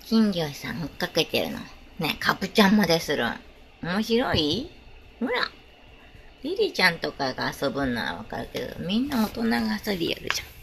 金魚さん追っかけてるの。ね、カブちゃんまでするん。面白い？ほら、リリちゃんとかが遊ぶんならわかるけど、みんな大人が遊びやるじゃん。